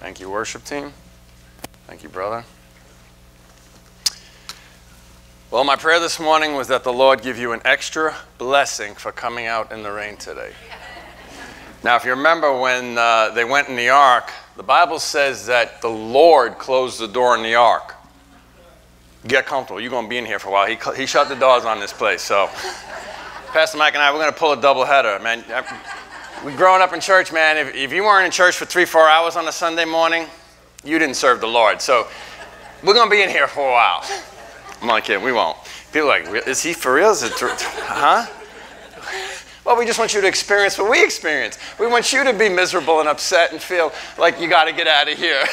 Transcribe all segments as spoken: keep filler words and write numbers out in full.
Thank you, worship team. Thank you, brother. Well, my prayer this morning was that the Lord give you an extra blessing for coming out in the rain today. Now, if you remember when uh, they went in the ark, the Bible says that the Lord closed the door in the ark. Get comfortable. You're going to be in here for a while. He, he shut the doors on this place. So, Pastor Mike and I, we're going to pull a double header, man. We've grown up in church, man. If, if you weren't in church for three, four hours on a Sunday morning, you didn't serve the Lord. So we're going to be in here for a while. I'm not kidding. We won't. People are like, is he for real? Is it huh? Well, we just want you to experience what we experience. We want you to be miserable and upset and feel like you got to get out of here.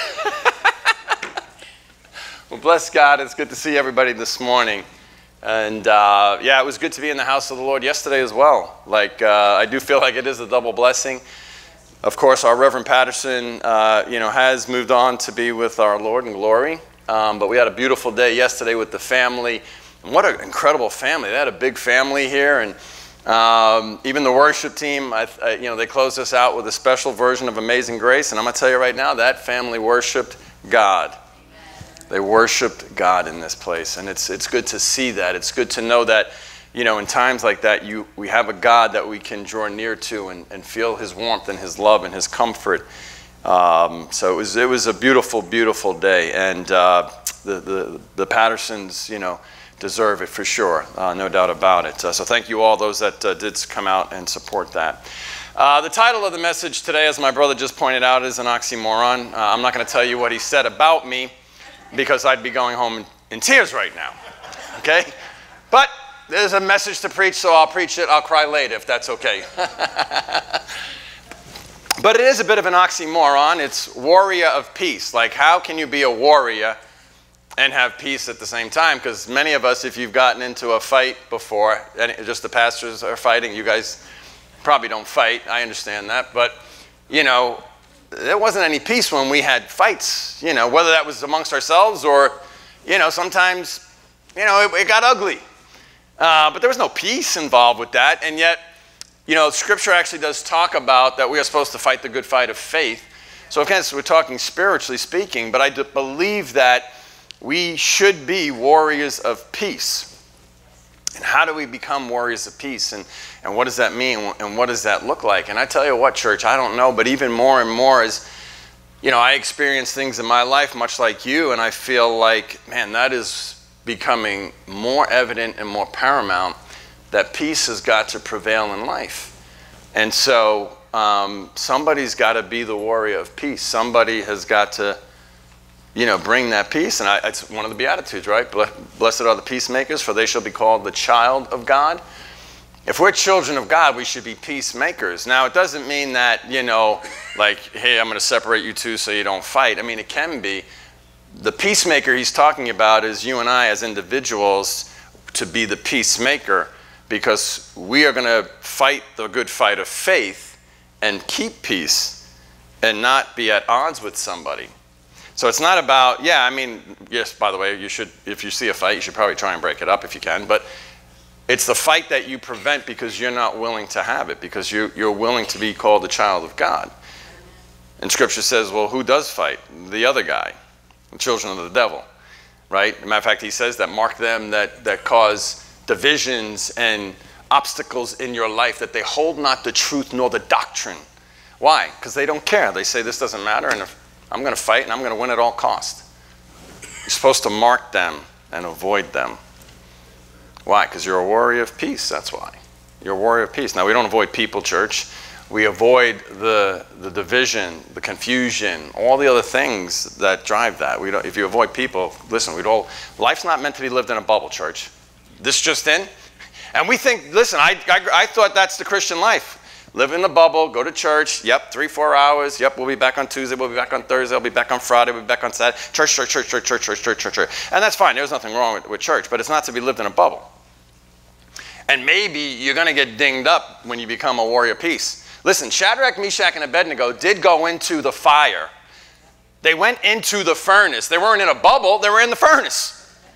Well, bless God. It's good to see everybody this morning. And, uh, yeah, it was good to be in the house of the Lord yesterday as well. Like, uh, I do feel like it is a double blessing. Of course, our Reverend Patterson, uh, you know, has moved on to be with our Lord in glory. Um, but we had a beautiful day yesterday with the family. And what an incredible family. They had a big family here. And um, even the worship team, I, I, you know, they closed us out with a special version of Amazing Grace. And I'm going to tell you right now, that family worshiped God. They worshiped God in this place, and it's it's good to see that. It's good to know that, you know, in times like that, you we have a God that we can draw near to and, and feel His warmth and His love and His comfort. Um, so it was it was a beautiful, beautiful day, and uh, the the the Pattersons, you know, deserve it for sure, uh, no doubt about it. Uh, so thank you all those that uh, did come out and support that. Uh, the title of the message today, as my brother just pointed out, is an oxymoron. Uh, I'm not going to tell you what he said about me, because I'd be going home in, in tears right now, okay? But there's a message to preach, so I'll preach it. I'll cry later if that's okay. But it is a bit of an oxymoron. It's warrior of peace. Like, how can you be a warrior and have peace at the same time? Because many of us, if you've gotten into a fight before, and just the pastors are fighting, you guys probably don't fight. I understand that. But, you know, there wasn't any peace when we had fights, you know, whether that was amongst ourselves or, you know, sometimes, you know, it, it got ugly. Uh, but there was no peace involved with that. And yet, you know, Scripture actually does talk about that we are supposed to fight the good fight of faith. So, again, so we're talking spiritually speaking, but I do believe that we should be warriors of peace. And how do we become warriors of peace? And, and what does that mean? And what does that look like? And I tell you what, church, I don't know. But even more and more is, you know, I experience things in my life much like you. And I feel like, man, that is becoming more evident and more paramount that peace has got to prevail in life. And so um, somebody's got to be the warrior of peace. Somebody has got to, you know, bring that peace. And I, it's one of the Beatitudes, right? Blessed are the peacemakers, for they shall be called the child of God. If we're children of God, we should be peacemakers. Now, it doesn't mean that, you know, like, hey, I'm going to separate you two so you don't fight. I mean, it can be. The peacemaker he's talking about is you and I as individuals to be the peacemaker, because we are going to fight the good fight of faith and keep peace and not be at odds with somebody. So it's not about, yeah, I mean, yes, by the way, you should, if you see a fight, you should probably try and break it up if you can. But it's the fight that you prevent because you're not willing to have it, because you, you're willing to be called the child of God. And Scripture says, well, who does fight? The other guy, the children of the devil, right? As a matter of fact, he says that mark them that, that cause divisions and obstacles in your life, that they hold not the truth nor the doctrine. Why? Because they don't care. They say this doesn't matter, and if I'm going to fight, and I'm going to win at all costs. You're supposed to mark them and avoid them. Why? Because you're a warrior of peace, that's why. You're a warrior of peace. Now, we don't avoid people, church. We avoid the, the division, the confusion, all the other things that drive that. We don't, if you avoid people, listen, we'd all, life's not meant to be lived in a bubble, church. This just in. And we think, listen, I, I, I thought that's the Christian life. Live in the bubble, go to church, yep, three, four hours, yep, we'll be back on Tuesday, we'll be back on Thursday, we'll be back on Friday, we'll be back on Saturday. Church, church, church, church, church, church, church, church, church. And that's fine, there's nothing wrong with, with church, but it's not to be lived in a bubble. And maybe you're going to get dinged up when you become a warrior of peace. Listen, Shadrach, Meshach, and Abednego did go into the fire. They went into the furnace. They weren't in a bubble, they were in the furnace.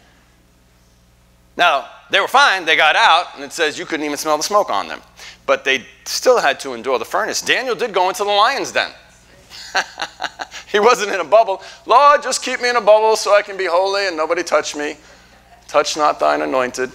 Now, they were fine, they got out, and it says you couldn't even smell the smoke on them. But they still had to endure the furnace. Daniel did go into the lion's den. He wasn't in a bubble. Lord, just keep me in a bubble so I can be holy and nobody touch me. Touch not thine anointed.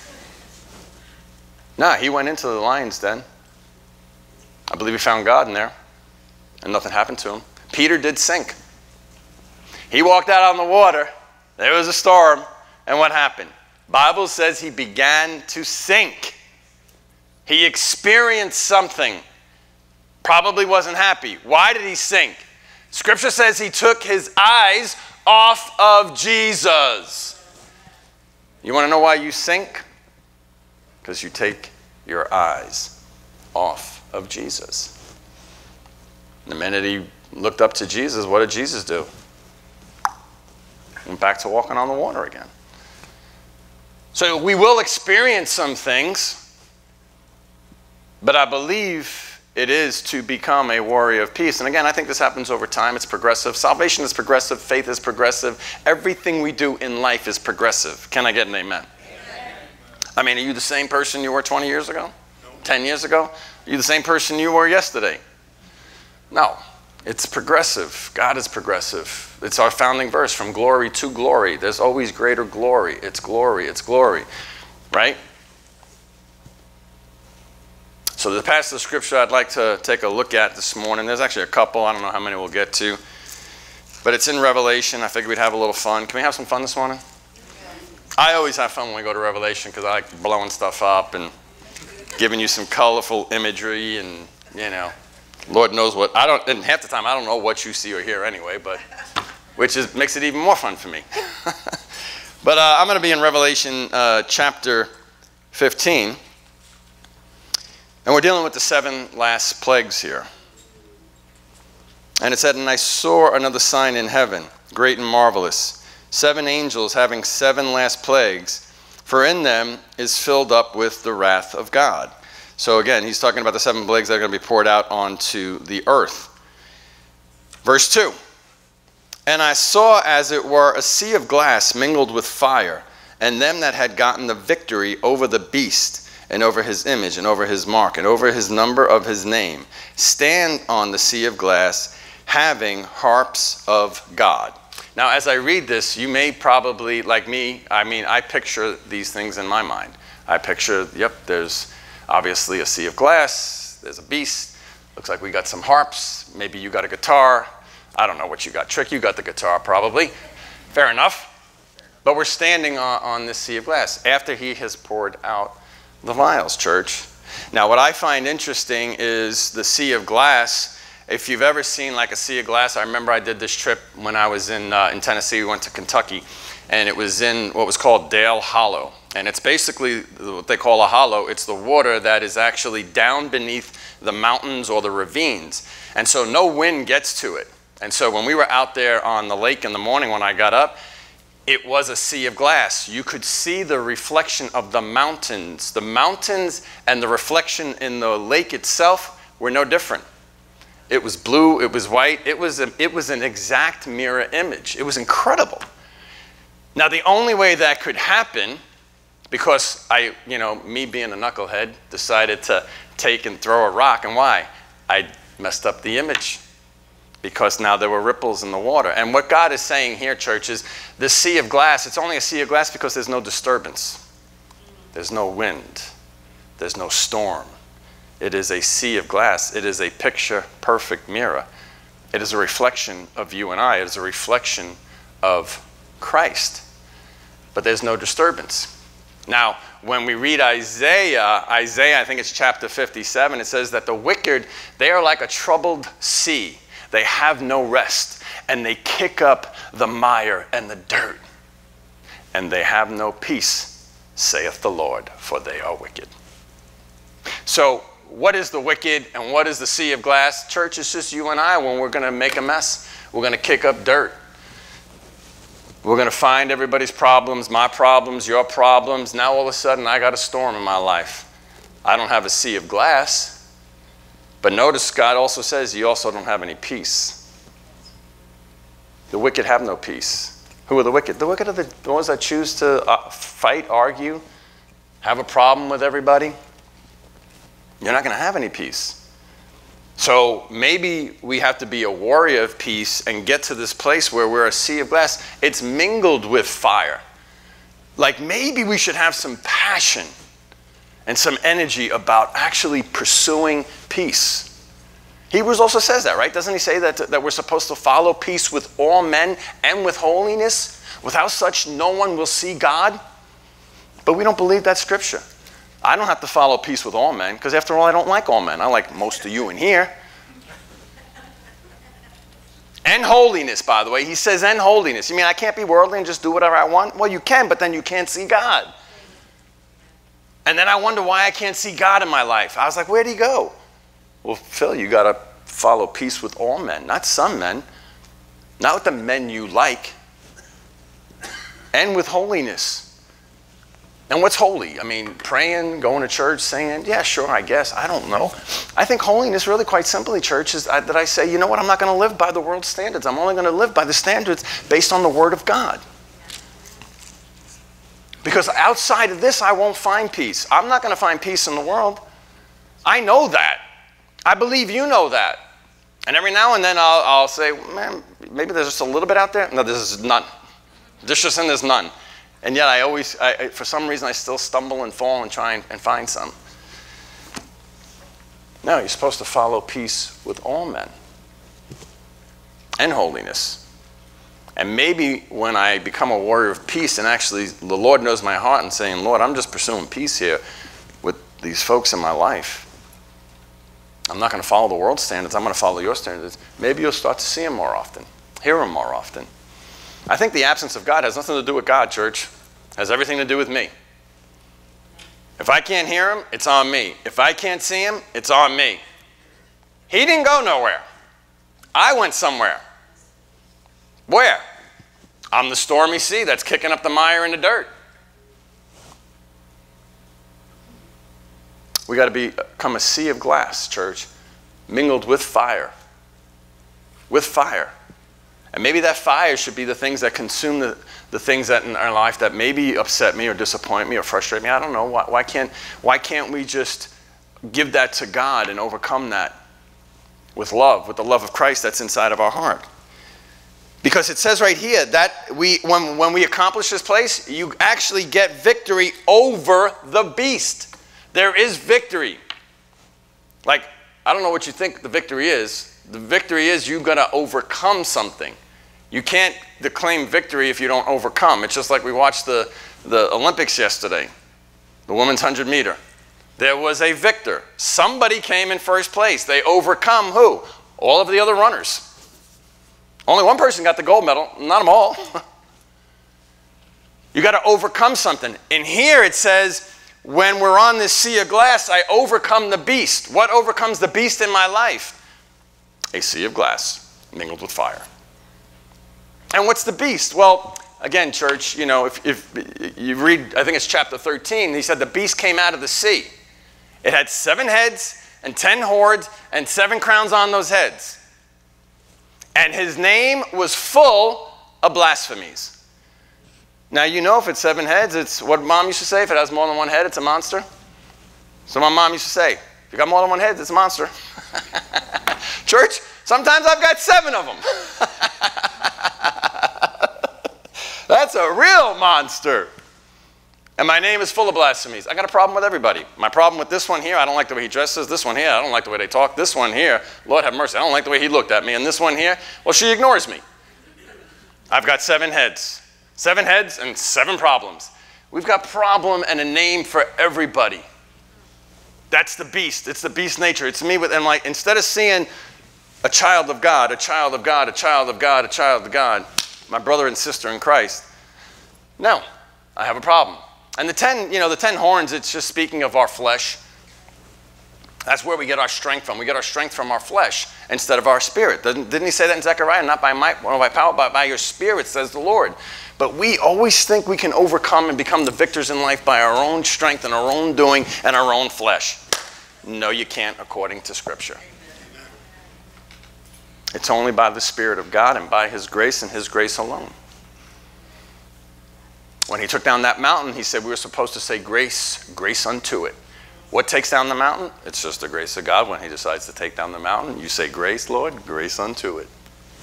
Nah, he went into the lion's den. I believe he found God in there, and nothing happened to him. Peter did sink. He walked out on the water. There was a storm, and what happened? Bible says he began to sink. He experienced something. Probably wasn't happy. Why did he sink? Scripture says he took his eyes off of Jesus. You want to know why you sink? Because you take your eyes off of Jesus. The minute he looked up to Jesus, what did Jesus do? Went back to walking on the water again. So we will experience some things, but I believe it is to become a warrior of peace. And again, I think this happens over time. It's progressive. Salvation is progressive. Faith is progressive. Everything we do in life is progressive. Can I get an amen? Amen. I mean, are you the same person you were twenty years ago? No. ten years ago? Are you the same person you were yesterday? No. It's progressive. God is progressive. It's our founding verse, from glory to glory. There's always greater glory. It's glory. It's glory. Right? So the passage of scripture I'd like to take a look at this morning, there's actually a couple. I don't know how many we'll get to. But it's in Revelation. I figured we'd have a little fun. Can we have some fun this morning? I always have fun when we go to Revelation because I like blowing stuff up and giving you some colorful imagery and, you know, Lord knows what. I don't, and half the time I don't know what you see or hear anyway, but which is, makes it even more fun for me. But uh, I'm going to be in Revelation uh, chapter fifteen. And we're dealing with the seven last plagues here. And it said, and I saw another sign in heaven, great and marvelous, seven angels having seven last plagues, for in them is filled up with the wrath of God. So again, he's talking about the seven plagues that are going to be poured out onto the earth. Verse two, and I saw as it were a sea of glass mingled with fire, and them that had gotten the victory over the beast, and over his image, and over his mark, and over his number of his name, stand on the sea of glass, having harps of God. Now, as I read this, you may probably, like me, I mean, I picture these things in my mind. I picture, yep, there's obviously a sea of glass, there's a beast, looks like we got some harps, maybe you got a guitar. I don't know what you got. Trick, you got the guitar probably. Fair enough. But we're standing on, on this sea of glass after he has poured out the vials, church. Now, what I find interesting is the sea of glass. If you've ever seen like a sea of glass, I remember I did this trip when I was in, uh, in Tennessee. We went to Kentucky, and it was in what was called Dale Hollow. And it's basically what they call a hollow. It's the water that is actually down beneath the mountains or the ravines. And so no wind gets to it. And so when we were out there on the lake in the morning when I got up, it was a sea of glass. You could see the reflection of the mountains. The mountains and the reflection in the lake itself were no different. It was blue, it was white, it was, a, it was an exact mirror image. It was incredible. Now, the only way that could happen, because I, you know, me being a knucklehead, decided to take and throw a rock, and why? I messed up the image. Because now there were ripples in the water. And what God is saying here, church, is this sea of glass, it's only a sea of glass because there's no disturbance. There's no wind. There's no storm. It is a sea of glass. It is a picture-perfect mirror. It is a reflection of you and I. It is a reflection of Christ. But there's no disturbance. Now, when we read Isaiah, Isaiah, I think it's chapter fifty-seven, it says that the wicked, they are like a troubled sea. They have no rest, and they kick up the mire and the dirt. And they have no peace, saith the Lord, for they are wicked. So what is the wicked and what is the sea of glass? Church, it's just you and I when we're going to make a mess. We're going to kick up dirt. We're going to find everybody's problems, my problems, your problems. Now all of a sudden I got a storm in my life. I don't have a sea of glass. But notice God also says you also don't have any peace. The wicked have no peace. Who are the wicked? The wicked are the ones that choose to uh, fight, argue, have a problem with everybody. You're not going to have any peace. So maybe we have to be a warrior of peace and get to this place where we're a sea of glass. It's mingled with fire. Like maybe we should have some passion and some energy about actually pursuing peace. Hebrews also says that, right? Doesn't he say that, that we're supposed to follow peace with all men and with holiness? Without such, no one will see God. But we don't believe that scripture. I don't have to follow peace with all men, because after all, I don't like all men. I like most of you in here. And holiness, by the way. He says, and holiness. You mean I can't be worldly and just do whatever I want? Well, you can, but then you can't see God. And then I wonder why I can't see God in my life. I was like, where'd he go? Well, Phil, you got to follow peace with all men, not some men, not with the men you like, and with holiness. And what's holy? I mean, praying, going to church, singing, yeah, sure, I guess. I don't know. I think holiness, really quite simply, church, is that I say, you know what, I'm not going to live by the world's standards. I'm only going to live by the standards based on the Word of God. Because outside of this, I won't find peace. I'm not going to find peace in the world. I know that. I believe you know that. And every now and then I'll, I'll say, man, maybe there's just a little bit out there. No, this is none. There's just and there's none. And yet I always, I, I, for some reason, I still stumble and fall and try and, and find some. No, you're supposed to follow peace with all men and holiness. And maybe when I become a warrior of peace and actually the Lord knows my heart and saying, Lord, I'm just pursuing peace here with these folks in my life. I'm not going to follow the world's standards. I'm going to follow your standards. Maybe you'll start to see him more often, hear him more often. I think the absence of God has nothing to do with God, church. It has everything to do with me. If I can't hear him, it's on me. If I can't see him, it's on me. He didn't go nowhere. I went somewhere. Where? I'm the stormy sea that's kicking up the mire and the dirt. We got to become a sea of glass, church, mingled with fire. With fire. And maybe that fire should be the things that consume the, the things that in our life that maybe upset me or disappoint me or frustrate me. I don't know. Why, why can't, why can't we just give that to God and overcome that with love, with the love of Christ that's inside of our heart? Because it says right here that we, when, when we accomplish this place, you actually get victory over the beast. There is victory. Like, I don't know what you think the victory is. The victory is you've got to overcome something. You can't declaim victory if you don't overcome. It's just like we watched the, the Olympics yesterday, the women's one hundred meter. There was a victor. Somebody came in first place. They overcome who? All of the other runners. Only one person got the gold medal, not them all. You got to overcome something. And here it says, when we're on this sea of glass, I overcome the beast. What overcomes the beast in my life? A sea of glass mingled with fire. And what's the beast? Well, again, church, you know, if, if you read, I think it's chapter thirteen, he said the beast came out of the sea. It had seven heads and ten horns and seven crowns on those heads. And his name was full of blasphemies. Now, you know, if it's seven heads, it's what Mom used to say. If it has more than one head, it's a monster. So my mom used to say, if you got more than one head, it's a monster. Church, sometimes I've got seven of them. That's a real monster. And my name is full of blasphemies. I got a problem with everybody. My problem with this one here, I don't like the way he dresses. This one here, I don't like the way they talk. This one here, Lord have mercy, I don't like the way he looked at me. And this one here, well, she ignores me. I've got seven heads. Seven heads and seven problems. We've got problem and a name for everybody. That's the beast. It's the beast nature. It's me with, and like, instead of seeing a child of God, a child of God, a child of God, a child of God, my brother and sister in Christ, no, I have a problem. And the ten, you know, the ten horns, it's just speaking of our flesh. That's where we get our strength from. We get our strength from our flesh instead of our spirit. Didn't, didn't he say that in Zechariah? Not by might, nor by power, but by your spirit, says the Lord. But we always think we can overcome and become the victors in life by our own strength and our own doing and our own flesh. No, you can't, according to Scripture. It's only by the Spirit of God and by His grace and His grace alone. When He took down that mountain, He said we were supposed to say grace, grace unto it. What takes down the mountain? It's just the grace of God when he decides to take down the mountain. You say, grace, Lord, grace unto it.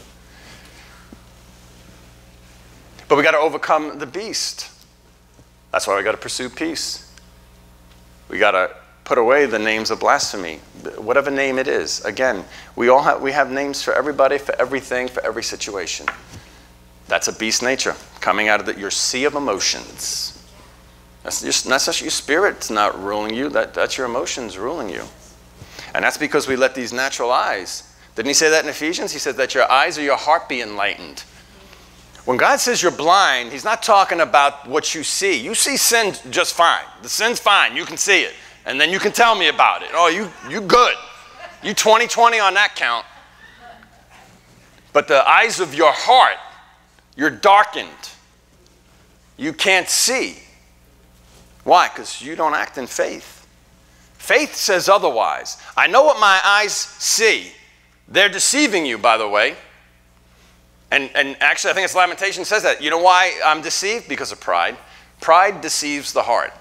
But we got to overcome the beast. That's why we got to pursue peace. We got to put away the names of blasphemy, whatever name it is. Again, we all have, we have names for everybody, for everything, for every situation. That's a beast nature coming out of the, your sea of emotions. That's just, that's just your spirit's not ruling you. That, that's your emotions ruling you. And that's because we let these natural eyes. Didn't he say that in Ephesians? He said that your eyes or your heart be enlightened. When God says you're blind, he's not talking about what you see. You see sin just fine. The sin's fine. You can see it. And then you can tell me about it. Oh, you, you good. You twenty twenty on that count. But the eyes of your heart, you're darkened. You can't see. Why? Because you don't act in faith. Faith says otherwise. I know what my eyes see. They're deceiving you, by the way. And, and actually, I think it's Lamentation says that. You know why I'm deceived? Because of pride. Pride deceives the heart.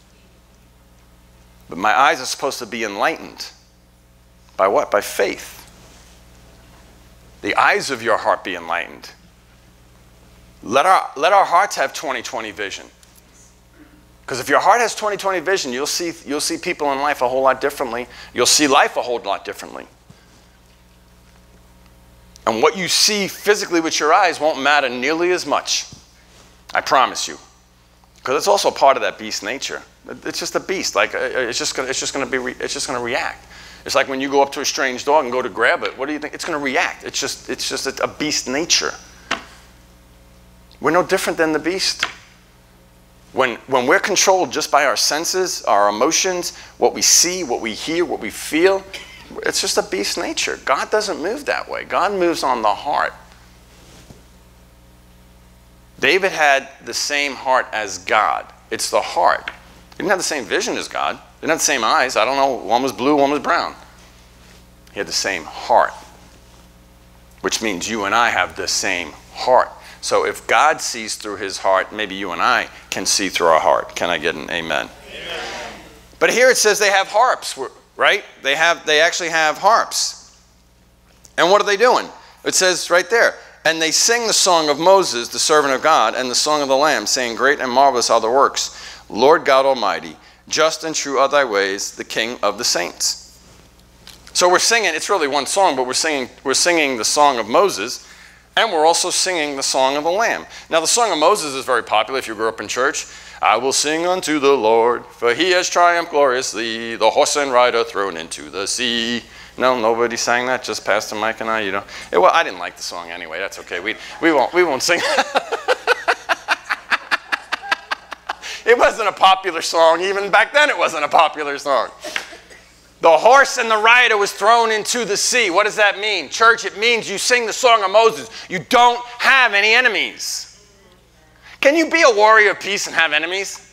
But my eyes are supposed to be enlightened. By what? By faith. The eyes of your heart be enlightened. Let our, let our hearts have twenty twenty vision. Because if your heart has twenty twenty vision, you'll see, you'll see people in life a whole lot differently. You'll see life a whole lot differently. And what you see physically with your eyes won't matter nearly as much. I promise you. Because it's also part of that beast nature. It's just a beast. Like it's just gonna, it's just going to be. Re, it's just going to react. It's like when you go up to a strange dog and go to grab it. What do you think? It's going to react. It's just. It's just a, a beast nature. We're no different than the beast. When, when we're controlled just by our senses, our emotions, what we see, what we hear, what we feel, it's just a beast nature. God doesn't move that way. God moves on the heart. David had the same heart as God. It's the heart. He didn't have the same vision as God. He didn't have the same eyes. I don't know. One was blue, one was brown. He had the same heart, which means you and I have the same heart. So if God sees through his heart, maybe you and I can see through our heart. Can I get an amen? Amen. But here it says they have harps, right? They have, they actually have harps. And what are they doing? It says right there, and they sing the song of Moses, the servant of God, and the song of the Lamb, saying, great and marvelous are the works. Lord God Almighty, just and true are thy ways, the King of the saints. So we're singing, it's really one song, but we're singing, we're singing the song of Moses. And we're also singing the Song of the Lamb. Now, the Song of Moses is very popular if you grew up in church. I will sing unto the Lord, for he has triumphed gloriously, the horse and rider thrown into the sea. No, nobody sang that, just Pastor Mike and I. You know, it, well, I didn't like the song anyway. That's okay. We, we, won't, we won't sing It wasn't a popular song. Even back then, it wasn't a popular song. The horse and the rider was thrown into the sea. What does that mean? Church, it means you sing the Song of Moses. You don't have any enemies. Can you be a warrior of peace and have enemies?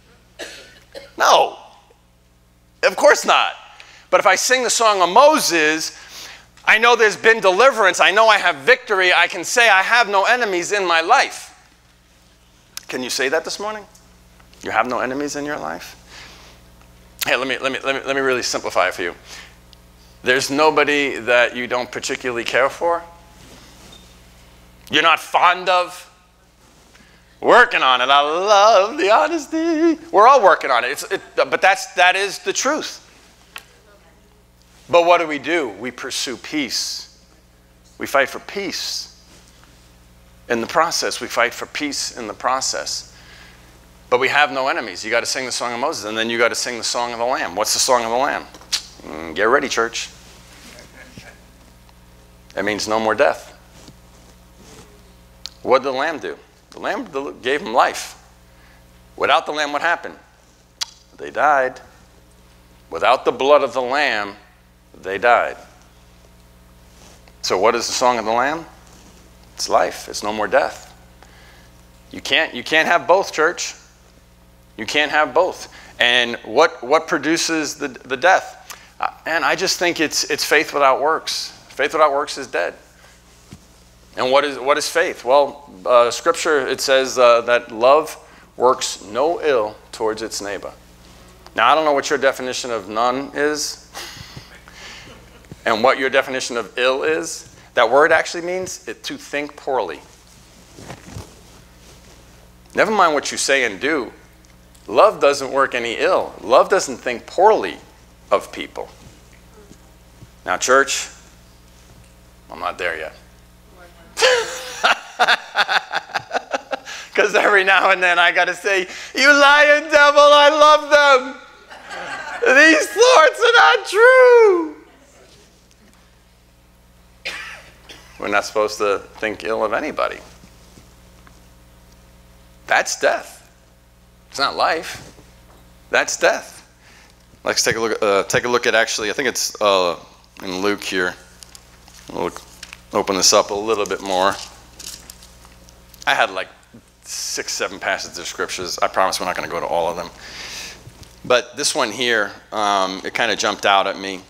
No. Of course not. But if I sing the Song of Moses, I know there's been deliverance. I know I have victory. I can say I have no enemies in my life. Can you say that this morning? You have no enemies in your life? Hey, let me, let me, let me, let me really simplify it for you. There's nobody that you don't particularly care for. You're not fond of. Working on it. I love the honesty. We're all working on it. It's, it but that's, that is the truth. But what do we do? We pursue peace. We fight for peace. In the process, we fight for peace in the process. But we have no enemies. You got to sing the Song of Moses, and then you got to sing the Song of the Lamb. What's the Song of the Lamb? Mm, get ready, church. It means no more death. What did the Lamb do? The Lamb gave him life. Without the Lamb, what happened? They died. Without the blood of the Lamb, they died. So what is the Song of the Lamb? It's life. It's no more death. You can't, you can't have both, church. You can't have both. And what, what produces the, the death? Uh, and I just think it's, it's faith without works. Faith without works is dead. And what is, what is faith? Well, uh, Scripture, it says uh, that love works no ill towards its neighbor. Now, I don't know what your definition of none is and what your definition of ill is. That word actually means it, to think poorly. Never mind what you say and do. Love doesn't work any ill. Love doesn't think poorly of people. Now, church, I'm not there yet. Because every now and then I got to say, you lying devil, I love them. These thoughts are not true. We're not supposed to think ill of anybody. That's death. It's not life. That's death. Let's take a look. Uh, take a look at actually. I think it's uh, in Luke here. We'll open this up a little bit more. I had like six, seven passages of scriptures. I promise we're not going to go to all of them. But this one here, um, it kind of jumped out at me.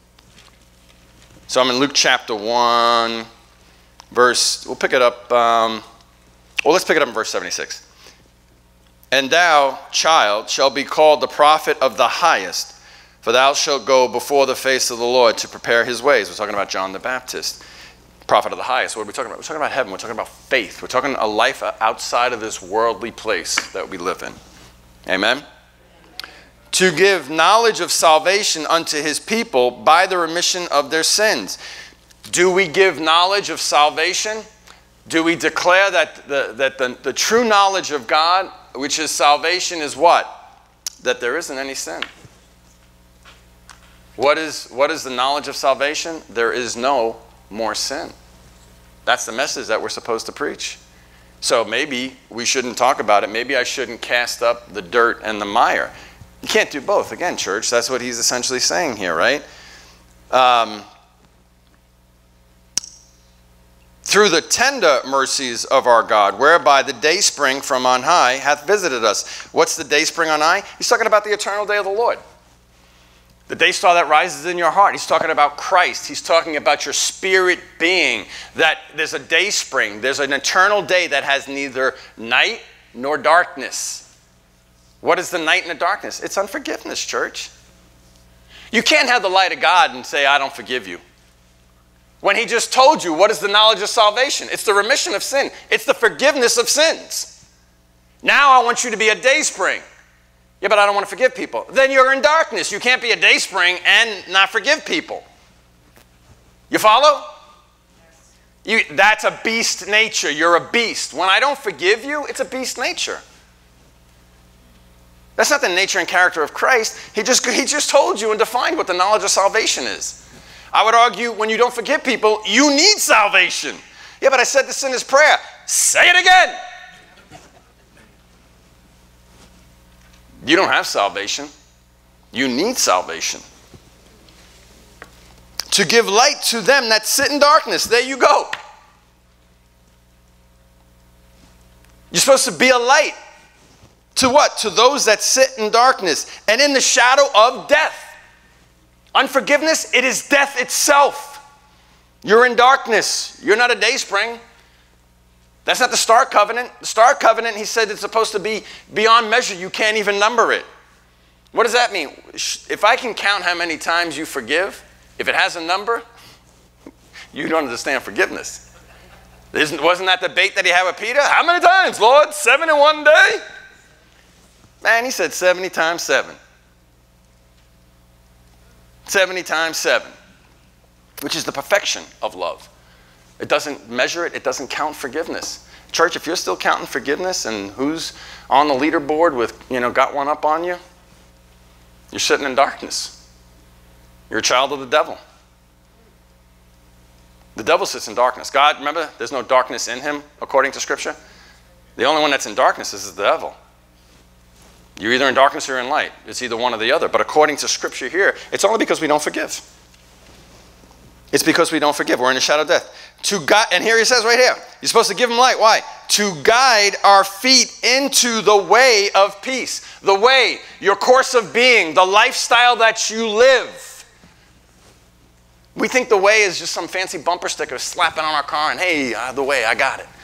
So I'm in Luke chapter one, verse. We'll pick it up. Um, well, let's pick it up in verse seventy-six. And thou, child, shall be called the prophet of the highest, for thou shalt go before the face of the Lord to prepare his ways. We're talking about John the Baptist, prophet of the highest. What are we talking about? We're talking about heaven. We're talking about faith. We're talking a life outside of this worldly place that we live in. Amen? To give knowledge of salvation unto his people by the remission of their sins. Do we give knowledge of salvation? Do we declare that the, that the, the true knowledge of God, which is salvation, is what? That there isn't any sin. What is, what is the knowledge of salvation? There is no more sin. That's the message that we're supposed to preach. So maybe we shouldn't talk about it. Maybe I shouldn't cast up the dirt and the mire. You can't do both. Again, church, that's what he's essentially saying here, right? Um, through the tender mercies of our God, whereby the dayspring from on high hath visited us. What's the dayspring on high? He's talking about the eternal day of the Lord. The day star that rises in your heart. He's talking about Christ. He's talking about your spirit being. That there's a day spring. There's an eternal day that has neither night nor darkness. What is the night and the darkness? It's unforgiveness, church. You can't have the light of God and say, I don't forgive you. When he just told you, what is the knowledge of salvation? It's the remission of sin. It's the forgiveness of sins. Now I want you to be a day spring. Yeah, but I don't want to forgive people. Then you're in darkness. You can't be a day spring and not forgive people. You follow? You, that's a beast nature. You're a beast. When I don't forgive you, it's a beast nature. That's not the nature and character of Christ. He just, he just told you and defined what the knowledge of salvation is. I would argue when you don't forgive people, you need salvation. Yeah, but I said this in his prayer. Say it again. You don't have salvation. You need salvation. To give light to them that sit in darkness. There you go. You're supposed to be a light. To what? To those that sit in darkness and in the shadow of death. Unforgiveness, it is death itself. You're in darkness. You're not a day spring. That's not the Star Covenant. The Star Covenant, he said, it's supposed to be beyond measure. You can't even number it. What does that mean? If I can count how many times you forgive, if it has a number, you don't understand forgiveness. Isn't, wasn't that the debate that he had with Peter? How many times, Lord? Seven in one day? Man, he said seventy times seven. seventy times seven, which is the perfection of love. It doesn't measure it. It doesn't count forgiveness. Church, if you're still counting forgiveness and who's on the leaderboard with, you know, got one up on you, you're sitting in darkness. You're a child of the devil. The devil sits in darkness. God, remember, there's no darkness in him, according to Scripture. The only one that's in darkness is the devil. You're either in darkness or in light. It's either one or the other. But according to Scripture here, it's only because we don't forgive. It's because we don't forgive. We're in the shadow of death. To guide, and here he says right here, you're supposed to give him light. Why? To guide our feet into the way of peace. The way, your course of being, the lifestyle that you live. We think the way is just some fancy bumper sticker slapping on our car and, hey, uh, the way, I got it.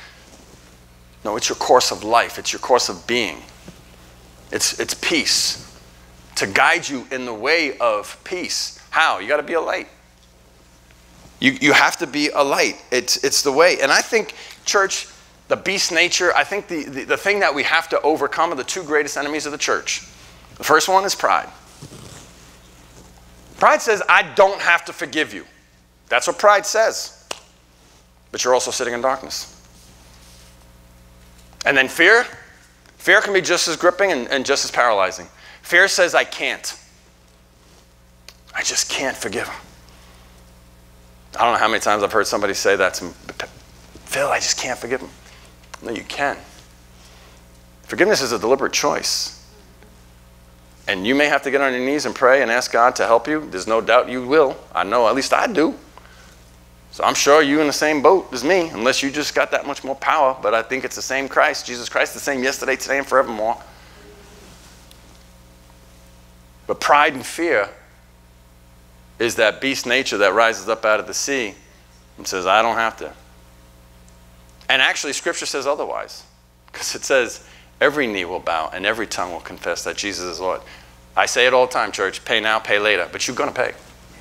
No, it's your course of life. It's your course of being. It's, it's peace. to guide you in the way of peace. How? You got to be a light. You, you have to be a light. It's, it's the way. And I think, church, the beast nature, I think the, the, the thing that we have to overcome are the two greatest enemies of the church. The first one is pride. Pride says, I don't have to forgive you. That's what pride says. But you're also sitting in darkness. And then fear. Fear can be just as gripping and, and just as paralyzing. Fear says, I can't. I just can't forgive him. I don't know how many times I've heard somebody say that to me. Phil, I just can't forgive him. No, you can. Forgiveness is a deliberate choice. And you may have to get on your knees and pray and ask God to help you. There's no doubt you will. I know, at least I do. So I'm sure you're in the same boat as me, unless you just got that much more power. But I think it's the same Christ, Jesus Christ, the same yesterday, today, and forevermore. But pride and fear is that beast nature that rises up out of the sea and says, I don't have to. And actually, Scripture says otherwise. Because it says, every knee will bow and every tongue will confess that Jesus is Lord. I say it all the time, church, pay now, pay later. But you're going to pay.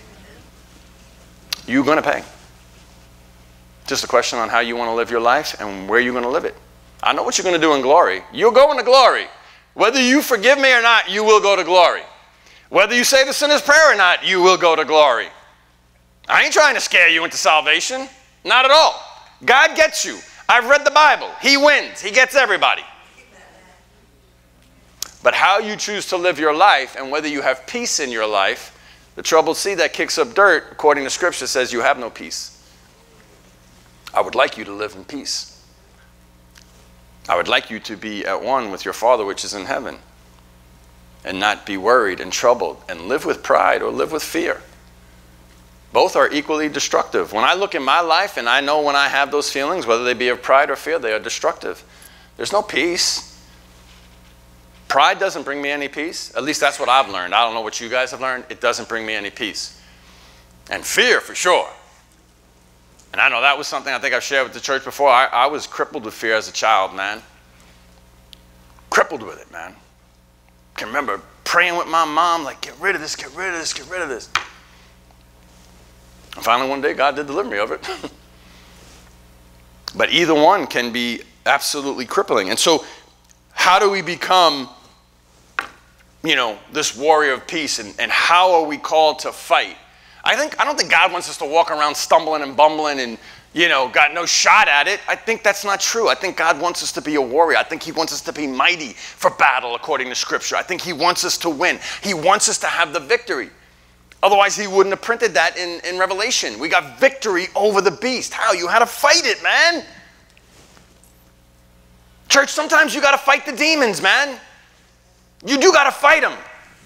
You're going to pay. Just a question on how you want to live your life and where you're going to live it. I know what you're going to do in glory. You'll go into glory. Whether you forgive me or not, you will go to glory. Whether you say the sinner's prayer or not, you will go to glory. I ain't trying to scare you into salvation. Not at all. God gets you. I've read the Bible. He wins. He gets everybody. But how you choose to live your life and whether you have peace in your life, the troubled sea that kicks up dirt, according to Scripture, says you have no peace. I would like you to live in peace. I would like you to be at one with your Father which is in heaven and not be worried and troubled and live with pride or live with fear. Both are equally destructive. When I look in my life and I know when I have those feelings, whether they be of pride or fear, they are destructive. There's no peace. Pride doesn't bring me any peace. At least that's what I've learned. I don't know what you guys have learned. It doesn't bring me any peace. And fear, for sure. And I know that was something I think I've shared with the church before. I, I was crippled with fear as a child, man. Crippled with it, man. I can remember praying with my mom, like, get rid of this, get rid of this, get rid of this. And finally, one day, God did deliver me of it. But either one can be absolutely crippling. And so, how do we become, you know, this warrior of peace? And, and how are we called to fight? I think I don't think God wants us to walk around stumbling and bumbling and, you know, got no shot at it. I think that's not true. I think God wants us to be a warrior. I think he wants us to be mighty for battle according to Scripture. I think he wants us to win. He wants us to have the victory. Otherwise, he wouldn't have printed that in, in Revelation. We got victory over the beast. How? You had to fight it, man. Church, sometimes you got to fight the demons, man. You do got to fight them.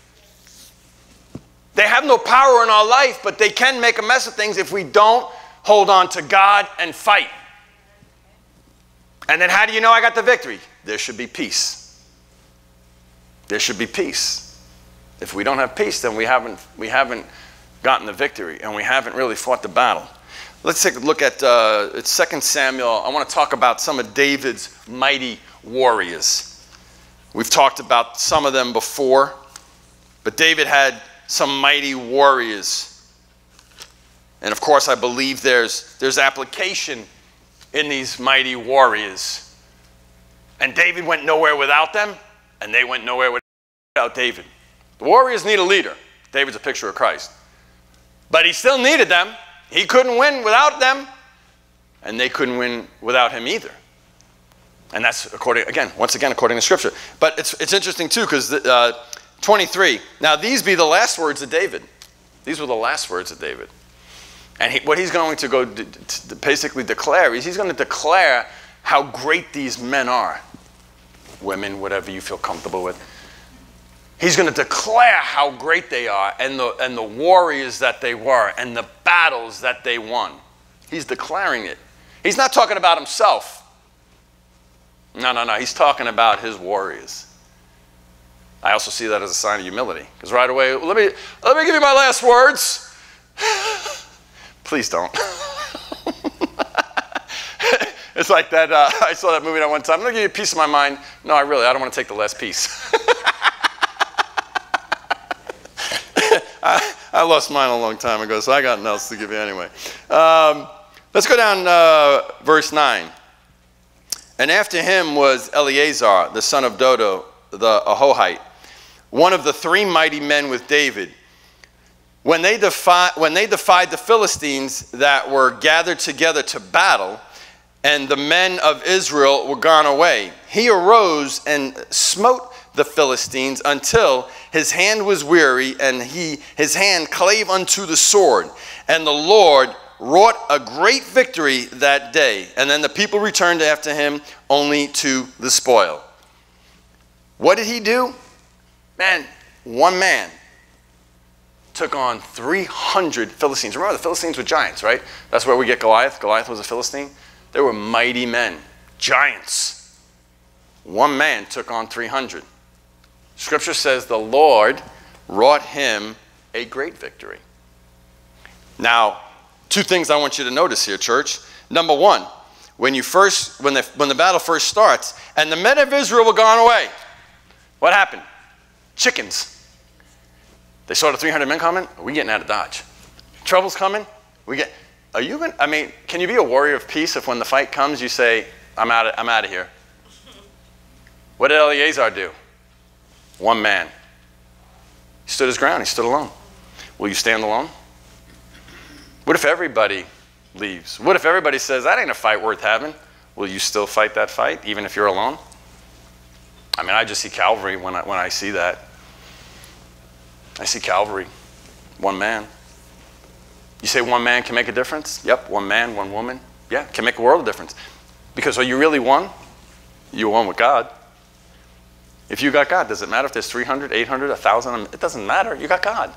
They have no power in our life, but they can make a mess of things if we don't hold on to God and fight. And then how do you know I got the victory? There should be peace. There should be peace. If we don't have peace, then we haven't, we haven't gotten the victory, and we haven't really fought the battle. Let's take a look at uh, it's Second Samuel. I want to talk about some of David's mighty warriors. We've talked about some of them before, but David had some mighty warriors. And of course, I believe there's, there's application in these mighty warriors. And David went nowhere without them, and they went nowhere without David. The warriors need a leader. David's a picture of Christ. But he still needed them. He couldn't win without them, and they couldn't win without him either. And that's according, again, once again, according to Scripture. But it's, it's interesting too, because uh, twenty-three, now these be the last words of David. These were the last words of David. And he, what he's going to go to, to basically declare is he's going to declare how great these men are. Women, whatever you feel comfortable with. He's going to declare how great they are and the, and the warriors that they were and the battles that they won. He's declaring it. He's not talking about himself. No, no, no. He's talking about his warriors. I also see that as a sign of humility. Because right away, let me, let me give you my last words. Please don't. It's like that, uh, I saw that movie that one time. I'm going to give you a piece of my mind. No, I really, I don't want to take the last piece. I lost mine a long time ago, so I got nothing else to give you anyway. Um, let's go down uh, verse nine. And after him was Eleazar, the son of Dodo, the Ahohite, one of the three mighty men with David. When they, defi- when they defied the Philistines that were gathered together to battle, and the men of Israel were gone away, he arose and smote the Philistines until his hand was weary, and he his hand clave unto the sword. And the Lord wrought a great victory that day. And then the people returned after him only to the spoil. What did he do? Man, one man took on three hundred Philistines. Remember, the Philistines were giants, right? That's where we get Goliath. Goliath was a Philistine. They were mighty men, giants. One man took on three hundred. Scripture says the Lord wrought him a great victory. Now, two things I want you to notice here, church. Number one, when you first, when the, when the battle first starts, and the men of Israel were gone away, what happened? Chickens. They saw the three hundred men coming. Are we getting out of Dodge? Trouble's coming. We get. Are you going? I mean, can you be a warrior of peace if when the fight comes you say, "I'm out of, I'm out of here"? What did Eleazar do? One man. He stood his ground. He stood alone. Will you stand alone? What if everybody leaves? What if everybody says, that ain't a fight worth having? Will you still fight that fight, even if you're alone? I mean, I just see Calvary when I, when I see that. I see Calvary. One man. You say one man can make a difference? Yep, one man, one woman. Yeah, can make a world of difference. Because are you really one? You're one with God. If you got God, does it matter if there's three hundred, eight hundred, one thousand? It doesn't matter. You got God.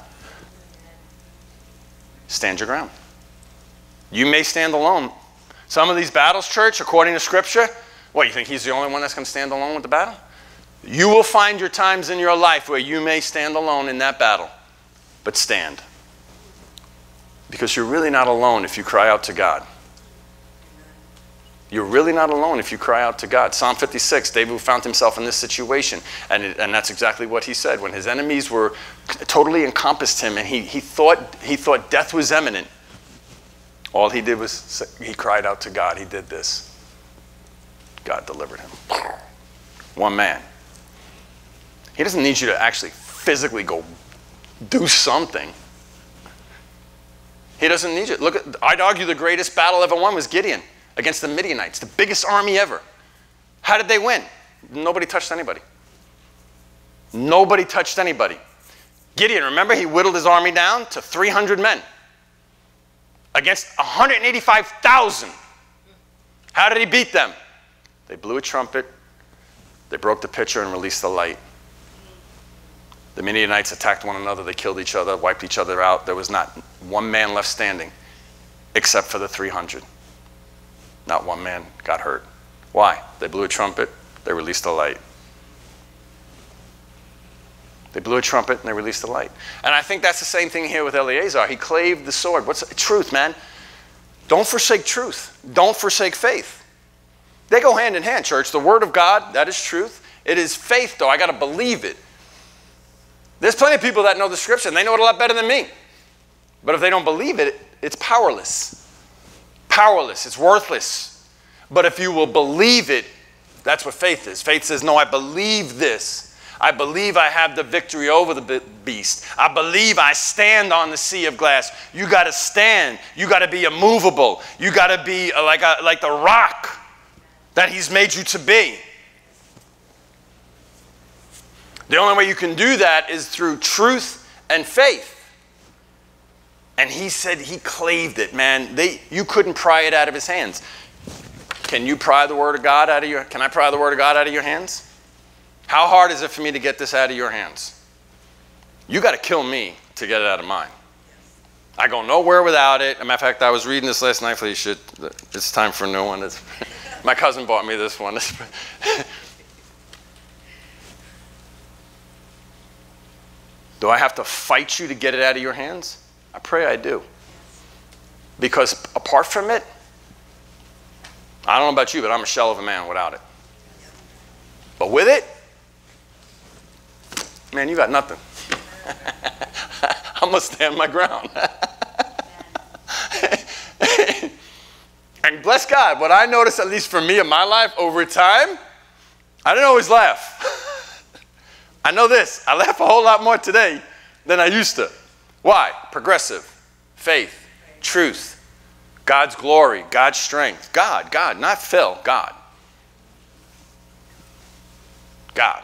Stand your ground. You may stand alone. Some of these battles, church, according to Scripture, what, you think he's the only one that's going to stand alone with the battle? You will find your times in your life where you may stand alone in that battle, but stand. Because you're really not alone if you cry out to God. You're really not alone if you cry out to God. Psalm fifty-six, David found himself in this situation, and, it, and that's exactly what he said. When his enemies were totally encompassed him, and he, he, thought, he thought death was imminent, all he did was, he cried out to God. He did this. God delivered him. One man. He doesn't need you to actually physically go do something. He doesn't need you. Look at, I'd argue the greatest battle ever won was Gideon against the Midianites, the biggest army ever. How did they win? Nobody touched anybody. Nobody touched anybody. Gideon, remember, he whittled his army down to three hundred men against one hundred eighty-five thousand. How did he beat them? They blew a trumpet, they broke the pitcher and released the light. The Midianites attacked one another, they killed each other, wiped each other out. There was not one man left standing except for the three hundred. Not one man got hurt. Why? They blew a trumpet, they released the light. They blew a trumpet and they released the light. And I think that's the same thing here with Eleazar. He clave the sword. What's the truth, man? Don't forsake truth. Don't forsake faith. They go hand in hand, church. The word of God, that is truth. It is faith, though. I got to believe it. There's plenty of people that know the scripture, and they know it a lot better than me. But if they don't believe it, it's powerless. Powerless. It's worthless. But if you will believe it, that's what faith is. Faith says, no, I believe this. I believe I have the victory over the beast. I believe I stand on the sea of glass. You got to stand. You got to be immovable. You got to be like, a, like the rock that he's made you to be. The only way you can do that is through truth and faith. And he said he claved it, man. They, you couldn't pry it out of his hands. Can you pry the word of God out of your, can I pry the word of God out of your hands? How hard is it for me to get this out of your hands? You got to kill me to get it out of mine. I go nowhere without it. As a matter of fact, I was reading this last night. You should, it's time for a new one. It's, my cousin bought me this one. Do I have to fight you to get it out of your hands? I pray I do. Because apart from it, I don't know about you, but I'm a shell of a man without it. But with it, man, you got nothing. I'm going to stand my ground. And bless God, what I noticed, at least for me in my life over time, I didn't always laugh. I know this. I laugh a whole lot more today than I used to. Why? Progressive, faith, truth, God's glory, God's strength. God, God, not Phil, God. God.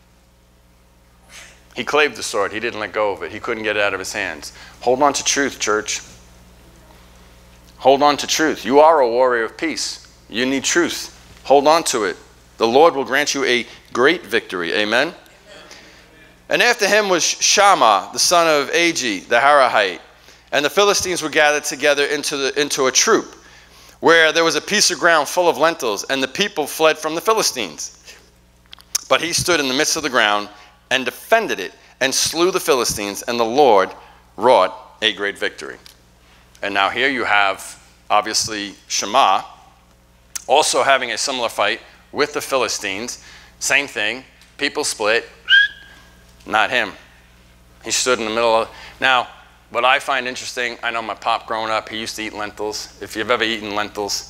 He clave the sword. He didn't let go of it. He couldn't get it out of his hands. Hold on to truth, church. Hold on to truth. You are a warrior of peace. You need truth. Hold on to it. The Lord will grant you a great victory. Amen? Amen. And after him was Shammah, the son of Agi, the Harahite. And the Philistines were gathered together into, the, into a troop, where there was a piece of ground full of lentils, and the people fled from the Philistines. But he stood in the midst of the ground and defended it, and slew the Philistines, and the Lord wrought a great victory. And now here you have, obviously, Shammah also having a similar fight with the Philistines. Same thing. People split. Not him. He stood in the middle of... Now, what I find interesting, I know my pop growing up, he used to eat lentils. If you've ever eaten lentils,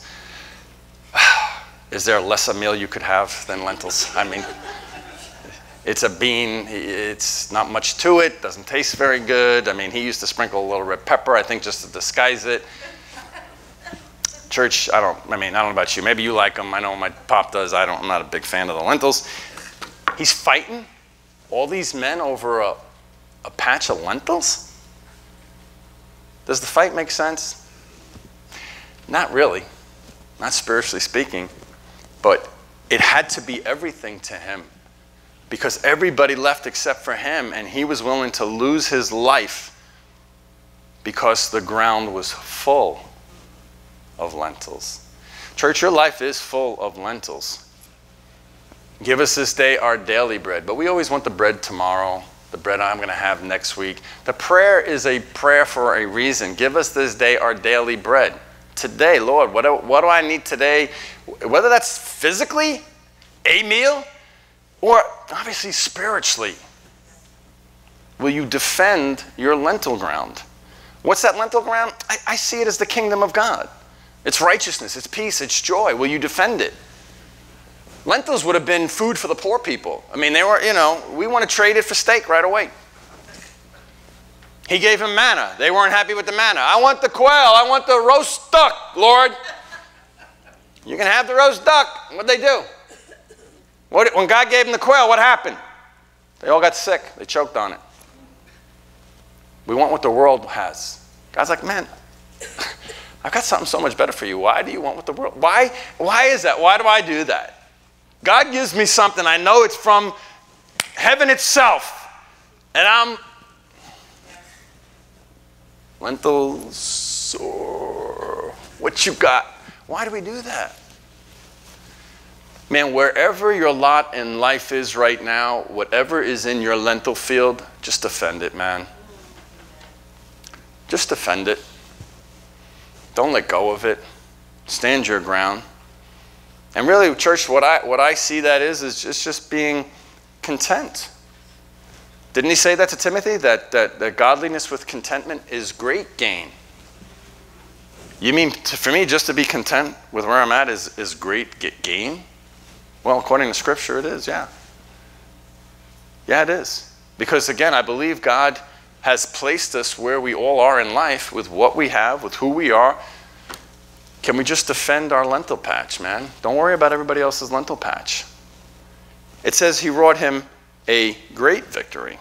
is there a lesser meal you could have than lentils? I mean, it's a bean. It's not much to it. Doesn't taste very good. I mean, he used to sprinkle a little red pepper, I think, just to disguise it. Church, I don't, I mean, I don't know about you. Maybe you like them. I know my pop does. I don't, I'm not a big fan of the lentils. He's fighting all these men over a, a patch of lentils? Does the fight make sense? Not really. Not spiritually speaking. But it had to be everything to him, because everybody left except for him, and he was willing to lose his life because the ground was full of lentils. Church, your life is full of lentils. Give us this day our daily bread. But we always want the bread tomorrow, the bread I'm going to have next week. The prayer is a prayer for a reason. Give us this day our daily bread. Today, Lord, what do, what do I need today? Whether that's physically, a meal, or obviously spiritually. Will you defend your lentil ground? What's that lentil ground? I, I see it as the kingdom of God. It's righteousness, it's peace, it's joy. Will you defend it? Lentils would have been food for the poor people. I mean, they were, you know, we want to trade it for steak right away. He gave him manna. They weren't happy with the manna. I want the quail. I want the roast duck, Lord. You can have the roast duck. What'd they do? What, when God gave them the quail, what happened? They all got sick. They choked on it. We want what the world has. God's like, man, I've got something so much better for you. Why do you want what the world? Why, why is that? Why do I do that? God gives me something. I know it's from heaven itself. And I'm lentils or what you got. Why do we do that? Man, wherever your lot in life is right now, whatever is in your lentil field, just defend it, man. Just defend it. Don't let go of it. Stand your ground. And really, church, what I, what I see that is, is just, just being content. Didn't he say that to Timothy? That, that, that godliness with contentment is great gain. You mean, to, for me, just to be content with where I'm at is, is great gain? Well, according to Scripture, it is, yeah. Yeah, it is. Because, again, I believe God has placed us where we all are in life with what we have, with who we are. Can we just defend our lentil patch, man? Don't worry about everybody else's lentil patch. It says he wrought him a great victory.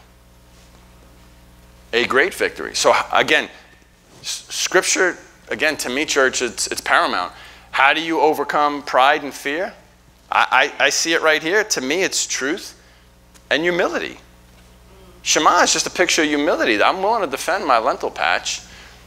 A great victory. So, again, Scripture, again, to me, church, it's, it's paramount. How do you overcome pride and fear? I, I, I see it right here. To me, it's truth and humility. Shema is just a picture of humility. I'm willing to defend my lentil patch.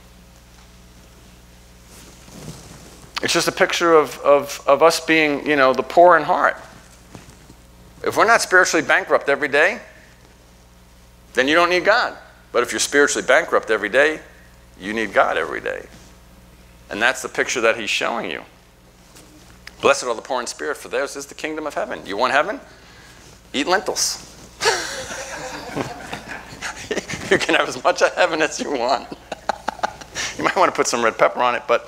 It's just a picture of, of, of us being, you know, the poor in heart. If we're not spiritually bankrupt every day, then you don't need God. But if you're spiritually bankrupt every day, you need God every day. And that's the picture that he's showing you. Blessed are the poor in spirit, for theirs is the kingdom of heaven. You want heaven? Eat lentils. You can have as much of heaven as you want. You might want to put some red pepper on it, but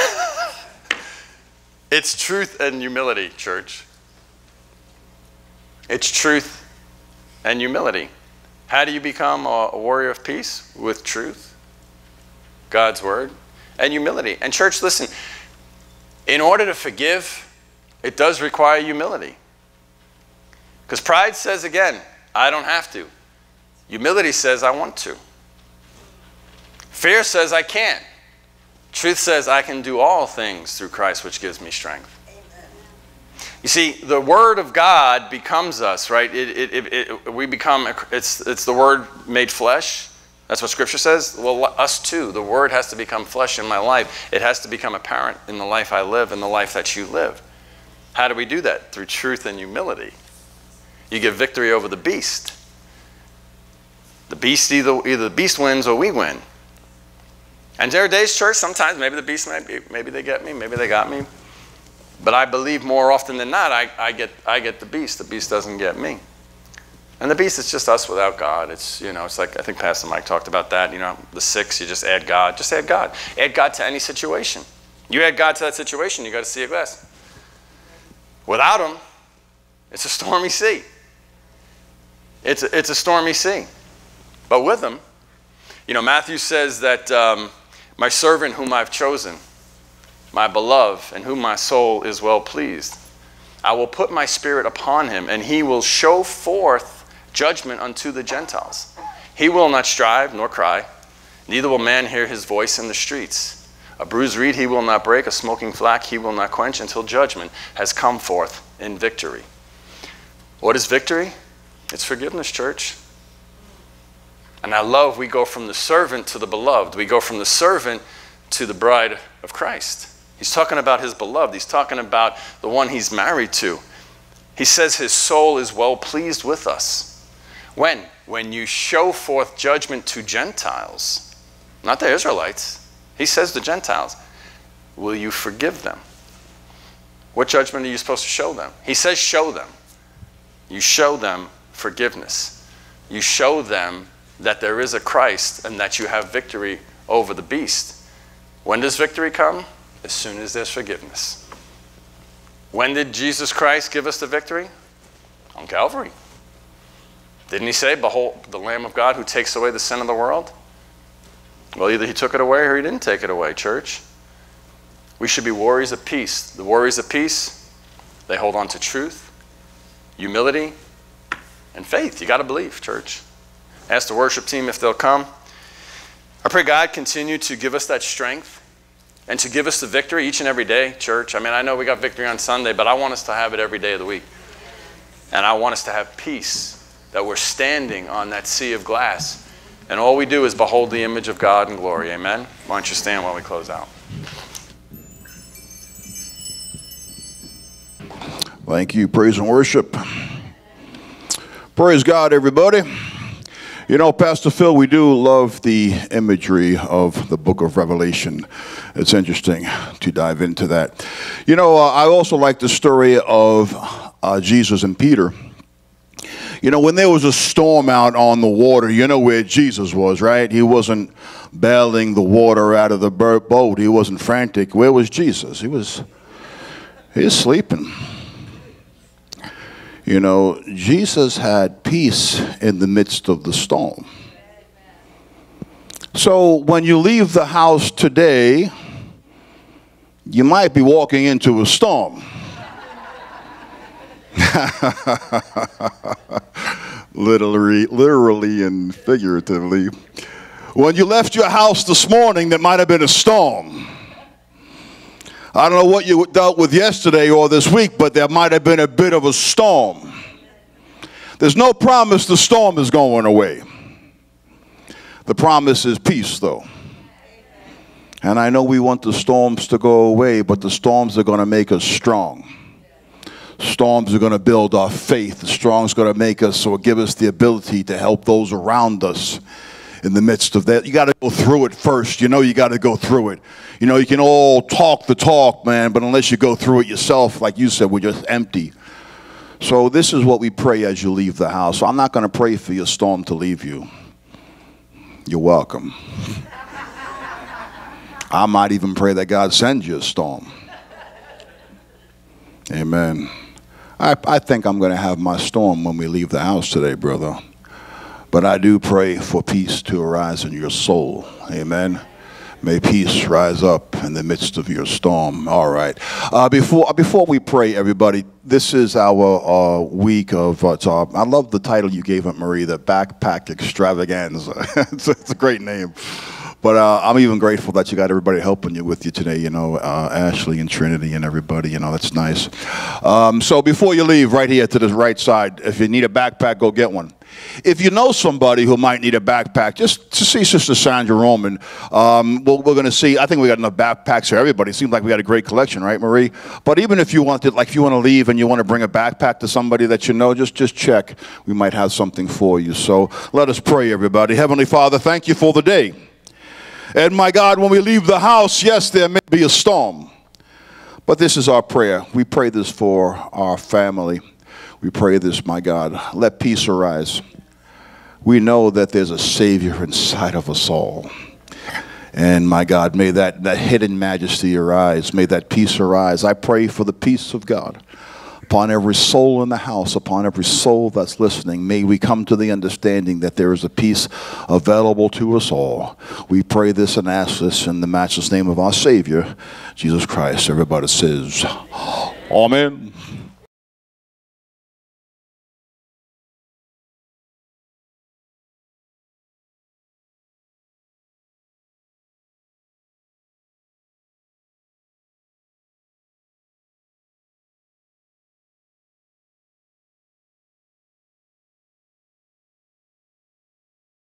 it's truth and humility, church. It's truth and humility. How do you become a, a warrior of peace? With truth, God's word, and humility. And church, listen, in order to forgive, it does require humility. Because pride says, again, I don't have to. Humility says, I want to. Fear says, I can't. Truth says, I can do all things through Christ, which gives me strength. Amen. You see, the Word of God becomes us, right? It, it, it, it, we become, it's, it's the Word made flesh. That's what Scripture says. Well, us too. The Word has to become flesh in my life. It has to become apparent in the life I live and the life that you live. How do we do that? Through truth and humility. You get victory over the beast. The beast, either, either the beast wins or we win. And there are days, church, sometimes maybe the beast, maybe, maybe they get me, maybe they got me. But I believe more often than not, I, I, get, I get the beast. The beast doesn't get me. And the beast is just us without God. It's, you know, it's like, I think Pastor Mike talked about that. You know, the six, you just add God. Just add God. Add God to any situation. You add God to that situation, you got to see a glass. Without him, it's a stormy sea. It's a, it's a stormy sea. But with him, you know, Matthew says that um, my servant whom I've chosen, my beloved, and whom my soul is well pleased, I will put my spirit upon him, and he will show forth judgment unto the Gentiles. He will not strive nor cry, neither will man hear his voice in the streets. A bruised reed he will not break, a smoking flax he will not quench, until judgment has come forth in victory. What is victory? It's forgiveness, church. And I love we go from the servant to the beloved. We go from the servant to the bride of Christ. He's talking about his beloved. He's talking about the one he's married to. He says his soul is well pleased with us. When? When you show forth judgment to Gentiles, not the Israelites. He says to Gentiles, will you forgive them? What judgment are you supposed to show them? He says show them. You show them forgiveness. You show them that there is a Christ and that you have victory over the beast. When does victory come? As soon as there's forgiveness. When did Jesus Christ give us the victory? On Calvary. Didn't he say, behold, the Lamb of God who takes away the sin of the world? Well, either he took it away or he didn't take it away, church. We should be warriors of peace. The warriors of peace, they hold on to truth, humility, and faith. You got to believe, church. Ask the worship team if they'll come. I pray God continue to give us that strength and to give us the victory each and every day, church. I mean, I know we got victory on Sunday, but I want us to have it every day of the week. And I want us to have peace, that we're standing on that sea of glass. And all we do is behold the image of God in glory. Amen? Why don't you stand while we close out? Thank you. Praise and worship. Praise God, everybody. You know, Pastor Phil, we do love the imagery of the book of Revelation. It's interesting to dive into that. You know, uh, I also like the story of uh, Jesus and Peter. You know, when there was a storm out on the water, you know where Jesus was, right? He wasn't bailing the water out of the boat. He wasn't frantic. Where was Jesus? He was, he was sleeping. You know, Jesus had peace in the midst of the storm. So when you leave the house today, you might be walking into a storm. literally, literally and figuratively. When you left your house this morning, there might have been a storm. I don't know what you dealt with yesterday or this week, but there might have been a bit of a storm. There's no promise the storm is going away. The promise is peace, though. And I know we want the storms to go away, but the storms are going to make us strong. Storms are going to build our faith. The storms are going to make us or give us the ability to help those around us in the midst of that. You got to go through it first. You know you got to go through it. You know, you can all talk the talk, man, but unless you go through it yourself, like you said, we're just empty. So this is what we pray as you leave the house. So I'm not going to pray for your storm to leave you. You're welcome. I might even pray that God sends you a storm. Amen. I, I think I'm going to have my storm when we leave the house today, brother. But I do pray for peace to arise in your soul. Amen. May peace rise up in the midst of your storm. All right. Uh, before before we pray, everybody, this is our uh, week of, uh, uh, I love the title you gave it, Marie, the Backpack Extravaganza. it's, it's a great name. But uh, I'm even grateful that you got everybody helping you with you today, you know, uh, Ashley and Trinity and everybody, you know, that's nice. Um, so before you leave, right here to the right side, if you need a backpack, go get one. If you know somebody who might need a backpack, just to see Sister Sandra Roman. Um, we're we're going to see, I think we got enough backpacks for everybody. It seems like we got a great collection, right, Marie? But even if you want to, like if you want to leave and you want to bring a backpack to somebody that you know, just, just check. We might have something for you. So let us pray, everybody. Heavenly Father, thank you for the day. And my God, when we leave the house, yes, there may be a storm. But this is our prayer. We pray this for our family. We pray this, my God. Let peace arise. We know that there's a Savior inside of us all. And my God, may that, that hidden majesty arise. May that peace arise. I pray for the peace of God upon every soul in the house, upon every soul that's listening. May we come to the understanding that there is a peace available to us all. We pray this and ask this in the matchless name of our Savior, Jesus Christ. Everybody says, Amen.